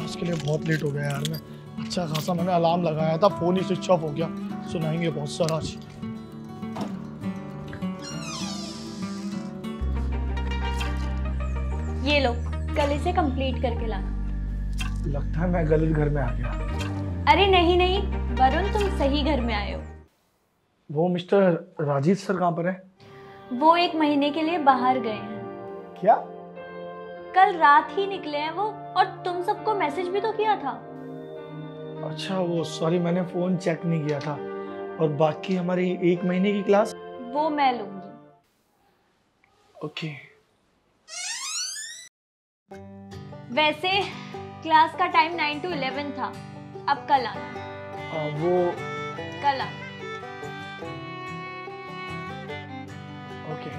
Class के लिए बहुत लेट हो गया यार मैं। अच्छा खासा मैंने अलार्म लगाया था, फोन ही स्विच ऑफ हो गया। सुनाएंगे बहुत सारा आज। ये लो, कल इसे कंप्लीट करके लाना। लगता है मैं गलत घर में आ गया। अरे नहीं नहीं वरुण, तुम सही घर में आए हो। वो मिस्टर राजीव सर कहाँ पर है? वो 1 महीने के लिए बाहर गए हैं। क्या? कल रात ही निकले हैं वो, और तुम सबको मैसेज भी तो किया था। अच्छा वो सॉरी, मैंने फोन चेक नहीं किया था। और बाकी हमारी 1 महीने की क्लास? वो मैं लूंगी। ओके। वैसे क्लास का टाइम 9 to 11 था, अब कल आना। वो कल आना। ओके।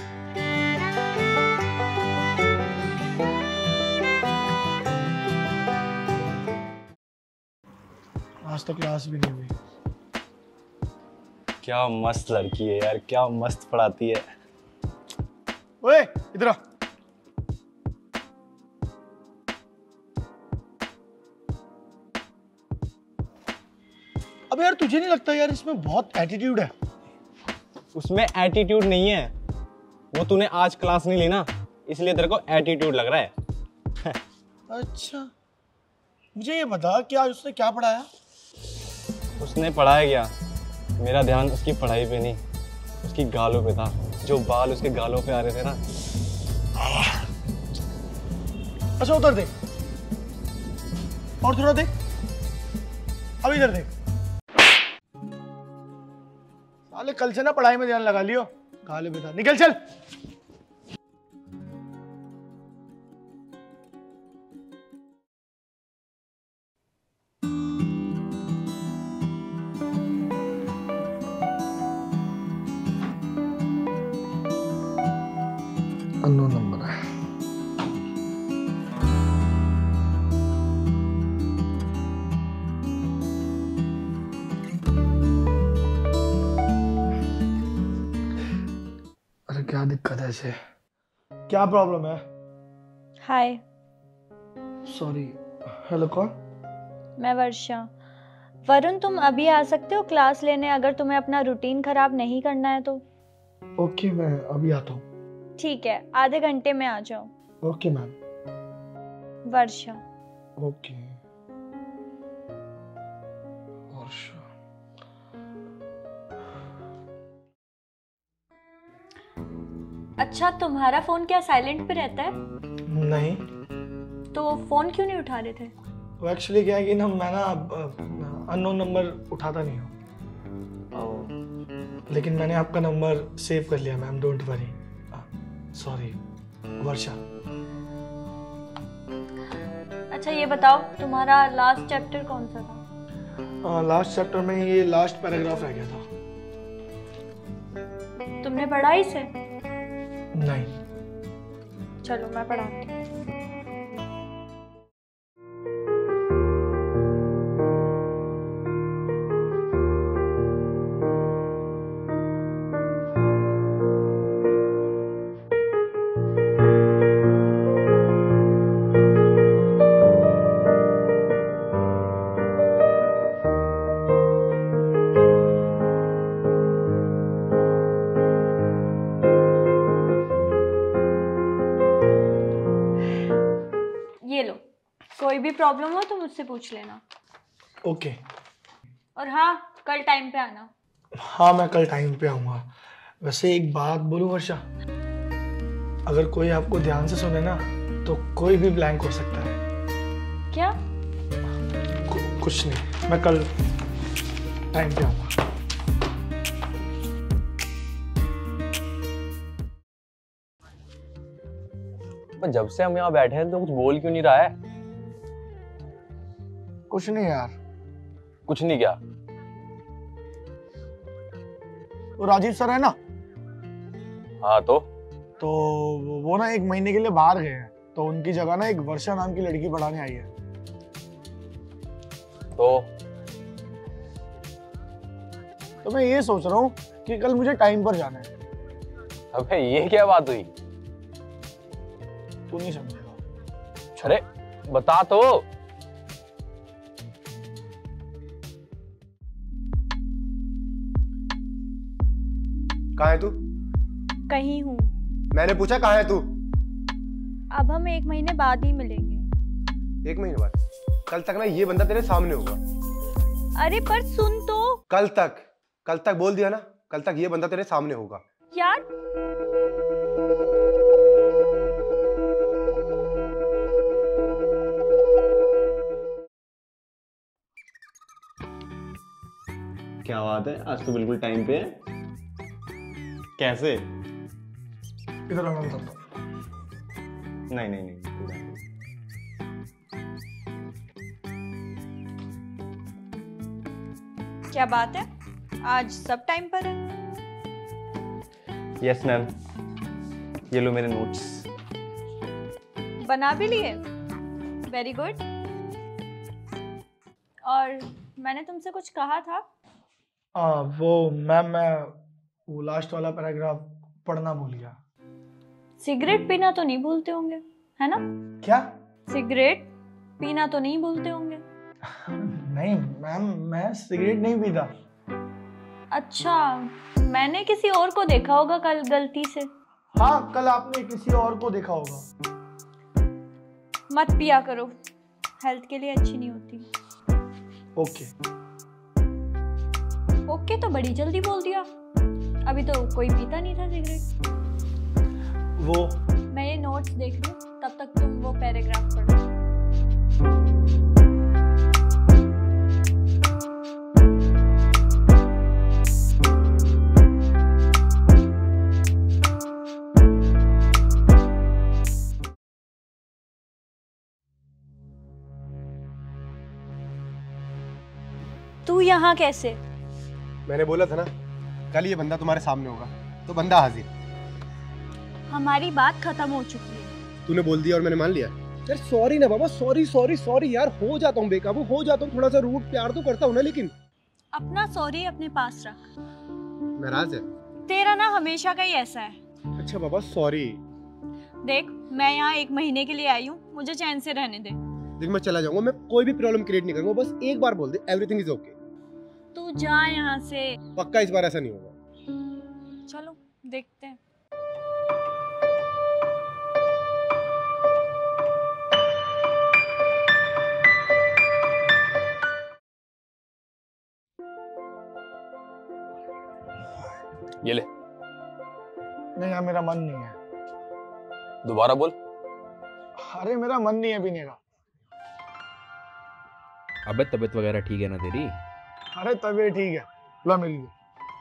आज तो क्लास भी नहीं हुई। क्या मस्त लड़की है यार, क्या मस्त पढ़ाती है। ओए इधर आ। अब यार तुझे नहीं लगता यार इसमें बहुत एटीट्यूड है? उसमें एटीट्यूड नहीं है, वो तूने आज क्लास नहीं ली ना, इसलिए तेरे को एटीट्यूड लग रहा है। अच्छा मुझे ये बता कि आज उसने क्या पढ़ाया? उसने पढ़ाया क्या, मेरा ध्यान उसकी पढ़ाई पे नहीं, उसकी गालों पे था। जो बाल उसके गालों पे आ रहे थे ना। अच्छा उधर देख, और थोड़ा देख, अब इधर देख। साले कल से ना पढ़ाई में ध्यान लगा लियो। गालों पे था, निकल चल। अननोन नंबर है। अरे क्या दिक्कत है इसे? क्या प्रॉब्लम है? हाय। सॉरी। हेलो कौन? मैं वर्षा। वरुण तुम अभी आ सकते हो क्लास लेने, अगर तुम्हें अपना रूटीन खराब नहीं करना है तो। ओके मैं अभी आता हूँ। ठीक है, आधे घंटे में आ जाओ। Okay ma'am. Varsha. Okay Varsha. अच्छा तुम्हारा फोन क्या साइलेंट पे रहता है? नहीं, तो फोन क्यों नहीं उठा रहे थे? वो एक्चुअली क्या है कि ना मैं ना अननोन नंबर उठाता नहीं हूँ, लेकिन मैंने आपका नंबर सेव कर लिया ma'am, don't worry. Sorry Varsha. अच्छा ये बताओ तुम्हारा लास्ट चैप्टर कौन सा था? लास्ट चैप्टर में ये लास्ट पैराग्राफ रह गया था। तुमने पढ़ा इसे? नहीं। चलो मैं पढ़ाती हूँ। ये लो, कोई भी प्रॉब्लम हो तो मुझसे पूछ लेना। ओके। और हाँ, कल टाइम पे आना। हाँ मैं कल टाइम पे आऊँगा। वैसे एक बात बोलूं वर्षा, अगर कोई आपको ध्यान से सुने ना तो कोई भी ब्लैंक हो सकता है। क्या? कुछ नहीं, मैं कल टाइम पे आऊँगा। जब से हम यहाँ बैठे हैं तो कुछ बोल क्यों नहीं रहा है? कुछ नहीं यार। कुछ नहीं क्या? वो राजीव सर है ना, हाँ तो वो ना 1 महीने के लिए बाहर गए हैं, तो उनकी जगह ना एक वर्षा नाम की लड़की पढ़ाने आई है। तो मैं ये सोच रहा हूँ कि कल मुझे टाइम पर जाना है। अबे ये क्या बात हुई? तू नहीं समझेगा। अरे बता तो। कहाँ है तू? कहीं हूँ। मैंने पूछा कहाँ है तू? अब हम 1 महीने बाद ही मिलेंगे। 1 महीने बाद? कल तक ना ये बंदा तेरे सामने होगा। अरे पर सुन तो। कल तक बोल दिया ना, कल तक ये बंदा तेरे सामने होगा। यार क्या बात है, आज तो बिल्कुल टाइम पे है। कैसे? इधर आना बताता हूँ। नहीं क्या बात है, आज सब टाइम पर है। यस मैम, ये लो मेरे नोट्स। बना भी लिए? Very good. और मैंने तुमसे कुछ कहा था। वो मैम, मैं वो लास्ट वाला पैराग्राफ पढ़ना भूल गया। सिगरेट पीना तो नहीं भूलते होंगे, है ना? क्या? सिगरेट पीना तो नहीं भूलते होंगे। नहीं मैम, मैं सिगरेट नहीं पीता। अच्छा, मैंने किसी और को देखा होगा कल गलती से। हाँ, कल आपने किसी और को देखा होगा। मत पिया करो, हेल्थ के लिए अच्छी नहीं होती। ओके। ओके तो बड़ी जल्दी बोल दिया, अभी तो कोई पीता नहीं था सिगरेट। वो मैं ये नोट्स देख लूं, तब तक तुम वो पैराग्राफ पढ़ो। तू यहाँ कैसे? मैंने बोला था ना, कल ये बंदा तुम्हारे सामने होगा, तो बंदा हाजिर। हमारी बात खत्म हो चुकी है। तूने बोल दिया और मैंने मान लिया। यार सॉरी ना बाबा, सॉरी यार, हो जाता हूँ बेकाबू, हो जाता हूँ, थोड़ा सा रूड प्यार तो करता हूँ ना, लेकिन अपना सॉरी अपने पास रख। नाराज है? तेरा ना हमेशा का ही ऐसा है। अच्छा बाबा सॉरी। देख, मैं यहाँ 1 महीने के लिए आई हूँ, मुझे चैन से रहने दे। देख मैं चला जाऊंगा, मैं कोई भी प्रॉब्लम क्रिएट नहीं करूंगा, बस एक बार बोल दे एवरीथिंग इज ओके। तू जा यहाँ से। पक्का इस बार ऐसा नहीं होगा? चलो देखते हैं। ये ले। नहीं यार, मेरा मन नहीं है। दोबारा बोल। अरे मेरा मन नहीं है पीने का। अबे तबीयत वगैरह ठीक है ना तेरी? अरे तबीयत ठीक है, ला मिल गई।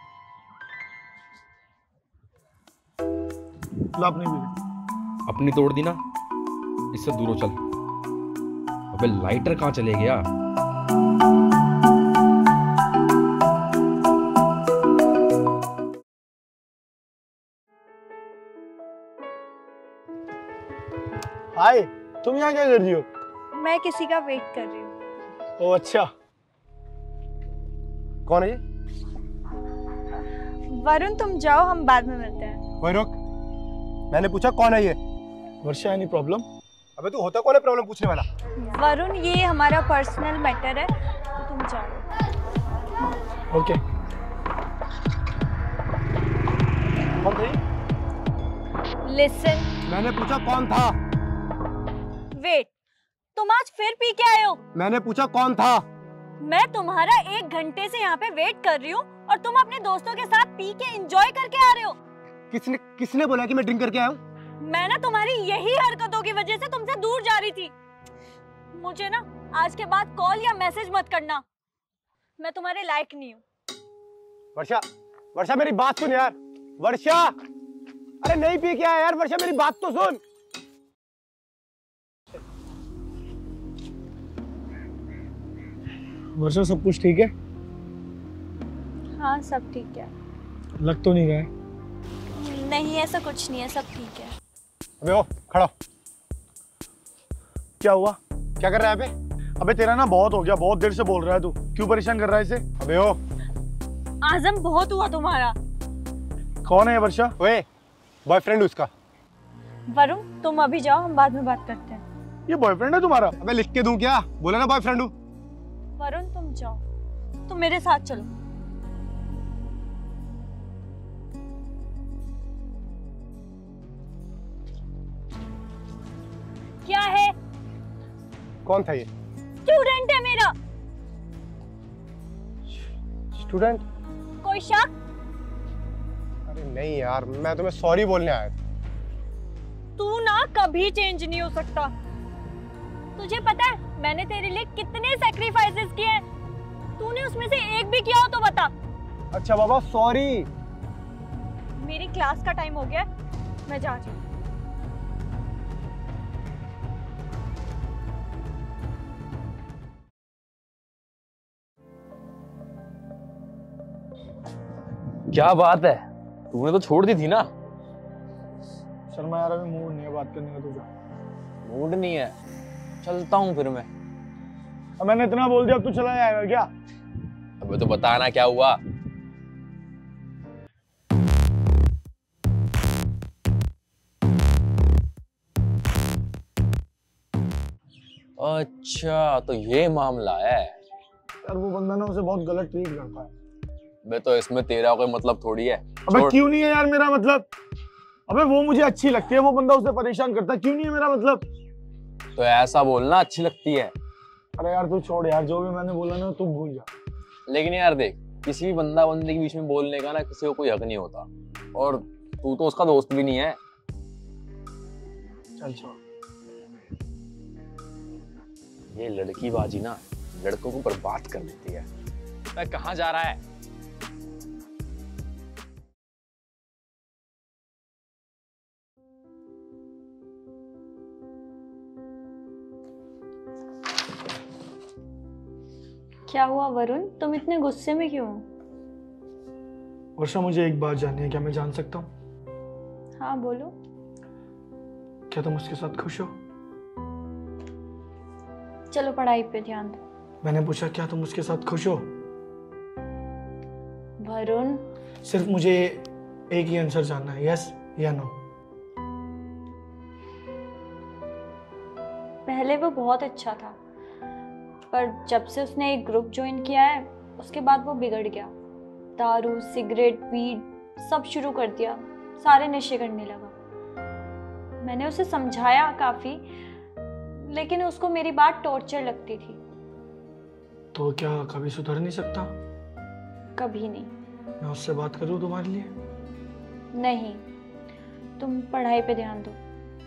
ला अपनी भी। अपनी तोड़ दी ना, इससे दूर हो चल। अबे लाइटर कहाँ चले गया? हाय, तुम यहाँ क्या कर रही हो? मैं किसी का वेट कर रही हूँ। ओ अच्छा। कौन है ये? वरुण तुम जाओ, हम बाद में मिलते हैं। कोई रोक, मैंने पूछा कौन है ये? Varsha, any problem? अबे तू होता कौन है प्रॉब्लम पूछने वाला? वरुण, ये हमारा पर्सनल मैटर है, तुम जाओ। ओके। कौन था ये? लिसन। मैंने पूछा कौन था? वेट, तुम आज फिर पी के आए हो? मैंने पूछा कौन था? मैं तुम्हारा 1 घंटे से यहाँ पे वेट कर रही हूँ और तुम अपने दोस्तों के साथ पी के एंजॉय करके आ रहे हो। किसने बोला कि मैं ड्रिंक करके आया हूँ? मैं ना तुम्हारी यही हरकतों की वजह से तुमसे दूर जा रही थी। मुझे ना आज के बाद कॉल या मैसेज मत करना, मैं तुम्हारे लायक नहीं हूँ। वर्षा मेरी बात सुन यार। वर्षा, अरे नहीं पी के आया यार। वर्षा मेरी बात तो सुन। वर्षा, सब कुछ ठीक है? हाँ सब ठीक है। लग तो नहीं रहा है। नहीं ऐसा कुछ नहीं है, सब ठीक है। अबे ओ खड़ा। क्या हुआ? क्या कर रहा है अबे? अबे तेरा ना बहुत हो गया, बहुत देर से बोल रहा है तू। क्यों परेशान कर रहा है इसे? अबे ओ, आजम बहुत हुआ तुम्हारा। कौन है ये वर्षा? ओए बॉयफ्रेंड उसका। वरुण तुम अभी जाओ, हम बाद में बात करते हैं। ये बॉयफ्रेंड है तुम्हारा? अबे लिख के दूं क्या? बोला ना बॉयफ्रेंड हूँ। वरुण तुम जाओ, तुम मेरे साथ चलो। कौन था ये? स्टूडेंट है मेरा। स्टूडेंट? कोई शक? अरे नहीं यार, मैं तुम्हें सॉरी बोलने आया था। तू ना कभी चेंज नहीं हो सकता। तुझे पता है मैंने तेरे लिए कितने सैक्रिफाइसेस किए हैं, तूने उसमें से एक भी किया हो तो बता। अच्छा बाबा सॉरी। मेरी क्लास का टाइम हो गया, मैं जा रही हूँ। क्या बात है, तूने तो छोड़ दी थी ना। शर्मा यार, अभी मूड नहीं है बात करने का तुझे। मूड नहीं है, चलता हूँ फिर मैं। अब मैंने इतना बोल दिया, अब तू चला जाएगा क्या? अबे तो बताना क्या हुआ। अच्छा तो ये मामला है। यार वो बंदा ना उसे बहुत गलत ट्रीट करता है। बे तो इसमें तेरा कोई मतलब थोड़ी है। अबे क्यों नहीं है यार मेरा मतलब? अबे वो मुझे अच्छी लगती है, वो बंदा उसे परेशान करता है, क्यों नहीं है मेरा मतलब? तो ऐसा बोलना अच्छी लगती है। अरे यार तू छोड़ यार, जो भी मैंने बोला ना तू भूल जा। लेकिन यार देख, किसी भी बंदा बंदे के बीच में बोलने का ना किसी को कोई हक नहीं होता, और तू तो उसका दोस्त भी नहीं है। चल छोड़। ये लड़की बाजी ना लड़कों को बर्बाद कर देती है। मैं कहाँ जा रहा है? क्या हुआ वरुण, तुम इतने गुस्से में क्यों हो? वर्षा मुझे एक बात जाननी है, क्या मैं जान सकता हूँ? हाँ बोलो। क्या तुम उसके साथ खुश हो? चलो पढ़ाई पे ध्यान दो। मैंने पूछा क्या तुम उसके साथ खुश हो? वरुण, सिर्फ मुझे एक ही आंसर जानना है, यस या नो। पहले वो बहुत अच्छा था, पर जब से उसने एक ग्रुप ज्वाइन किया है उसके बाद वो बिगड़ गया। दारू, सिगरेट, वीड सब शुरू कर दिया, सारे नशे करने लगा। मैंने उसे समझाया काफी, लेकिन उसको मेरी बात टॉर्चर लगती थी। तो क्या कभी सुधर नहीं सकता? कभी नहीं। मैं उससे बात करूँ तुम्हारे लिए? नहीं, तुम पढ़ाई पे ध्यान दो।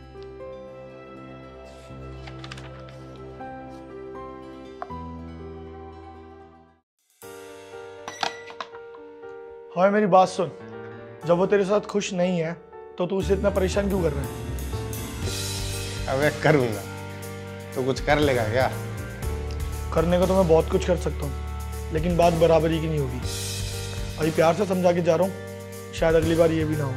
हाँ मेरी बात सुन, जब वो तेरे साथ खुश नहीं है तो तू उसे इतना परेशान क्यों कर रहा है? अबे करूंगा तो कुछ कर लेगा क्या? करने को तो मैं बहुत कुछ कर सकता हूँ, लेकिन बात बराबरी की नहीं होगी। अभी प्यार से समझा के जा रहा हूँ, शायद अगली बार ये भी ना हो।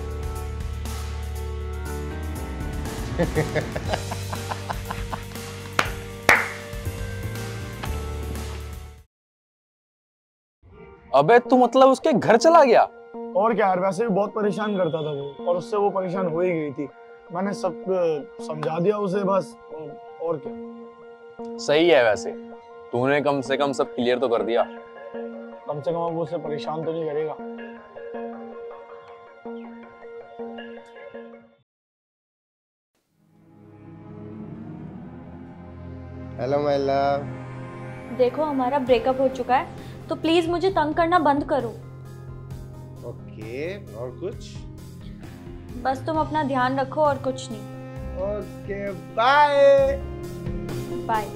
अबे तू मतलब उसके घर चला गया? और क्या यार, वैसे भी बहुत परेशान करता था वो, और उससे वो परेशान हो ही गई थी। मैंने सब समझा दिया उसे बस, और क्या। सही है, वैसे तूने कम से कम सब क्लियर तो कर दिया। कम से कम वो उसे परेशान तो नहीं करेगा। Hello my love. देखो हमारा ब्रेकअप हो चुका है, तो प्लीज मुझे तंग करना बंद करो। ओके, और कुछ? बस तुम अपना ध्यान रखो और कुछ नहीं। Okay bye. बाय।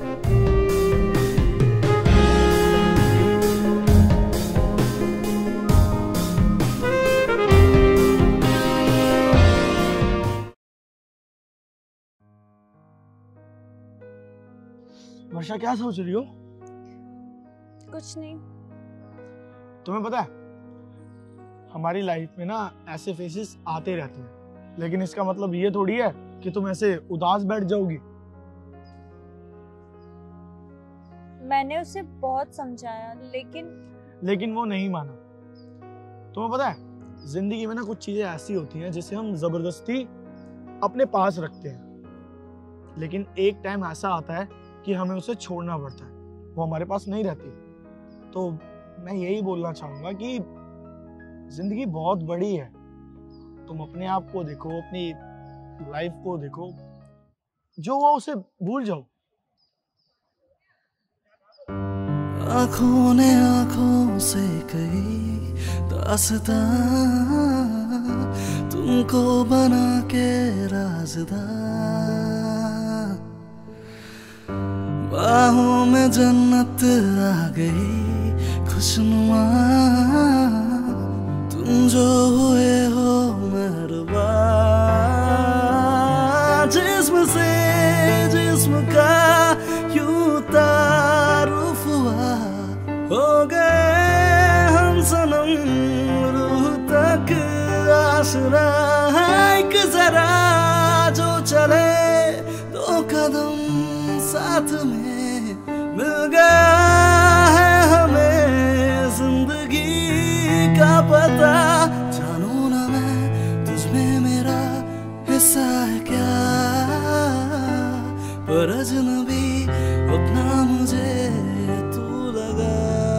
वर्षा क्या सोच रही हो? कुछ नहीं। तुम्हें पता है हमारी लाइफ में ना ऐसे फेसेस आते रहते हैं, लेकिन इसका मतलब ये थोड़ी है कि तुम ऐसे उदास बैठ जाओगी। मैंने उसे बहुत समझाया, लेकिन वो नहीं माना। तुम्हें पता है जिंदगी में ना कुछ चीजें ऐसी होती हैं जिसे हम जबरदस्ती अपने पास रखते हैं, लेकिन एक टाइम ऐसा आता है कि हमें उसे छोड़ना पड़ता है, वो हमारे पास नहीं रहती। तो मैं यही बोलना चाहूंगा कि जिंदगी बहुत बड़ी है, तुम अपने आप को देखो, अपनी लाइफ को देखो, जो हुआ उसे भूल जाओ। आँखों ने आँखों से कही दास्तां, तुमको बना के राज़दां। बाहों में जन्नत आ गई खुशनुमा, तुम जो हुए हो मेहरबान। जिस्म से जिस्म का यूं तारुफ हुआ, हो गए हम सनम रूह तक आसरा। एक जरा जो चले दो कदम साथ में, मिल गया है हमें जिंदगी का पता। जानू ना मैं तुझमें मेरा हिस्सा है क्या, पर अजनबी अपना मुझे तू लगा।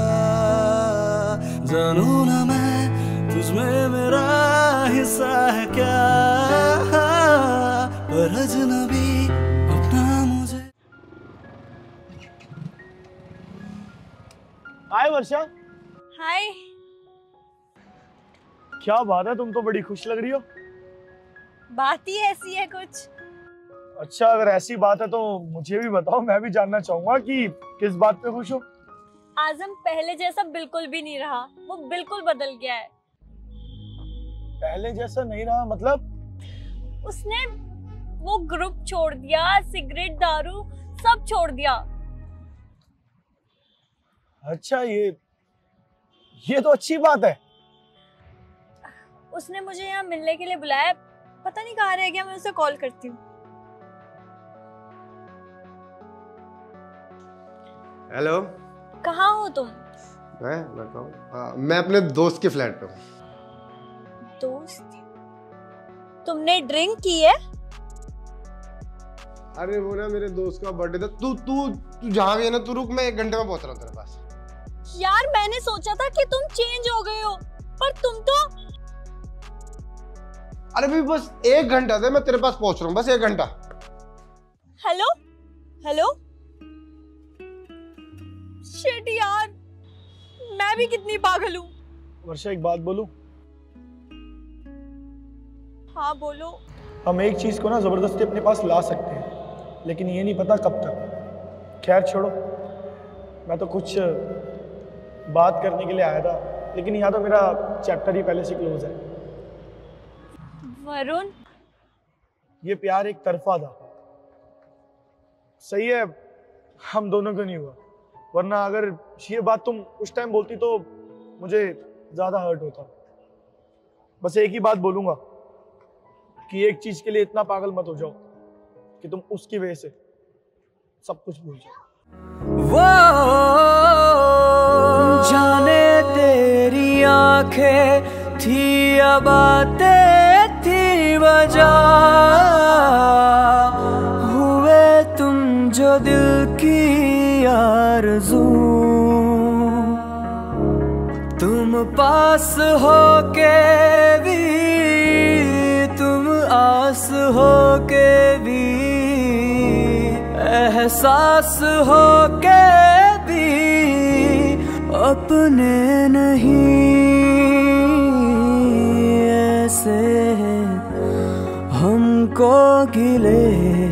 जानू ना मैं तुझमें मेरा हिस्सा है क्या, पर अजनबी अपना मुझे। हाय वर्षा। हाय। क्या बात है, तुम तो बड़ी खुश लग रही हो। बात ही ऐसी है कुछ। अच्छा, अगर ऐसी बात है तो मुझे भी बताओ, मैं भी जानना चाहूंगा कि किस बात पे खुश हो। आज़म पहले जैसा बिल्कुल भी नहीं रहा, वो बिल्कुल बदल गया है। पहले जैसा नहीं रहा मतलब? उसने वो ग्रुप छोड़ दिया, सिगरेट दारू सब छोड़ दिया। अच्छा, ये तो अच्छी बात है। उसने मुझे यहाँ मिलने के लिए बुलाया, पता नहीं कहाँ रह गया, मैं उसे कॉल करती हूँ। हेलो। कहाँ हो तुम? मैं अपने दोस्त के फ्लैट पे हूँ। दोस्त? तुमने ड्रिंक की है? अरे वो ना मेरे दोस्त का बर्थडे था। तू तू तू जहाँ भी है ना, तू रुक, मैं 1 घंटे में पहुंच रहा हूँ तेरे पास। यार मैंने सोचा था कि तुम चेंज हो गए हो, पर तुम तो। अरे भी बस 1 घंटा दे, मैं तेरे पास पहुंच रहा हूँ, बस 1 घंटा। Hello hello. शिट यार, मैं भी कितनी पागल हूँ। वर्षा, एक बात बोलूं? हाँ बोलो। हम एक चीज को ना जबरदस्ती अपने पास ला सकते हैं, लेकिन ये नहीं पता कब तक। खैर छोड़ो, मैं तो कुछ बात करने के लिए आया था, लेकिन यहाँ तो मेरा चैप्टर ही पहले से क्लोज है। वरुण, ये प्यार एक तरफा था। सही है, हम दोनों को नहीं हुआ, वरना अगर ये बात तुम उस टाइम बोलती तो मुझे ज्यादा हर्ट होता। बस एक ही बात बोलूंगा कि एक चीज के लिए इतना पागल मत हो जाओ कि तुम उसकी वजह से सब कुछ भूल जाओ। वो जाने तेरी आंखें थी या बातें थी वजह, हुए तुम जो दिल की आरज़ू। तुम पास होके भी, तुम आस होके भी, एहसास होके भी अपने नहीं। ऐसे हमको गिले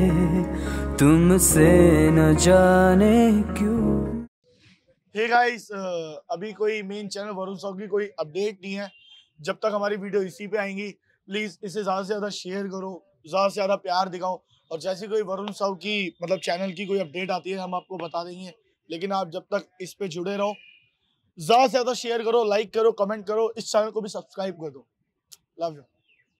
तुमसे न जाने क्यों। हे गाइस, अभी कोई मेन चैनल वरुण साहु की कोई अपडेट नहीं है। जब तक हमारी वीडियो इसी पे आएंगी, प्लीज इसे ज्यादा से ज्यादा शेयर करो, ज्यादा से ज्यादा प्यार दिखाओ, और जैसे कोई वरुण साहु की मतलब चैनल की कोई अपडेट आती है हम आपको बता देंगे। लेकिन आप जब तक इस पे जुड़े रहो, ज्यादा से ज्यादा शेयर करो, लाइक करो, कमेंट करो, इस चैनल को भी सब्सक्राइब कर दो। Love you.